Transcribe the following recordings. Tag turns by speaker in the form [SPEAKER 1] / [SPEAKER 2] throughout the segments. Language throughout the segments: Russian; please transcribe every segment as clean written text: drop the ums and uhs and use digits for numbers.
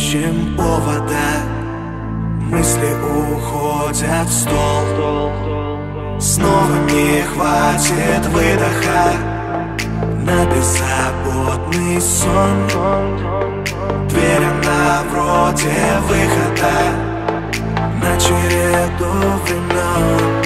[SPEAKER 1] ищем повода, мысли уходят в стол. Снова не хватит выдоха на беззаботный сон. Дверь она вроде выхода на череду времен.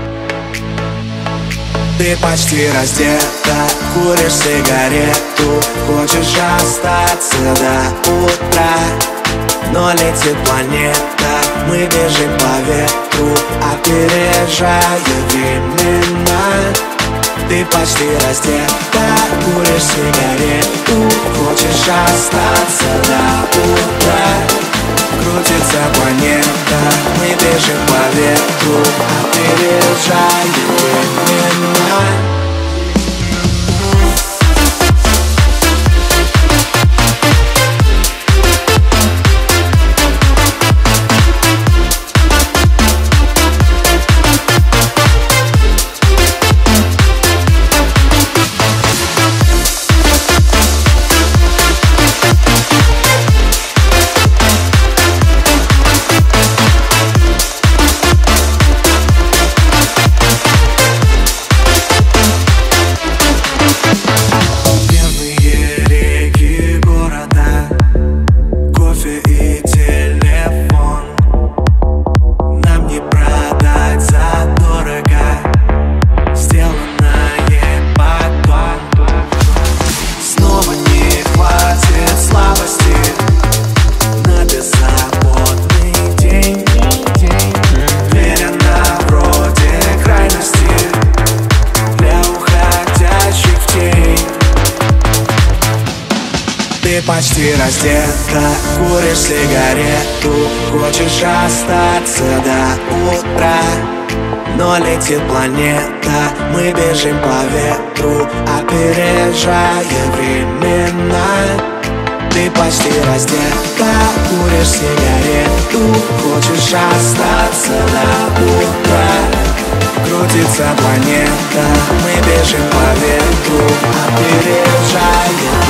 [SPEAKER 1] Ты почти раздета, куришь сигарету, хочешь остаться до утра. Но летит планета, мы бежим по ветру, опережая времена. Ты почти раздета, куришь сигарету, хочешь остаться до утра. Крутится планета, мы бежим по ветру, опережая времена. Ты почти раздета, куришь сигарету, хочешь остаться до утра. Но летит планета, мы бежим по ветру, опережая времена. Ты почти раздета, куришь сигарету, хочешь остаться до утра. Крутится планета, мы бежим по ветру, опережая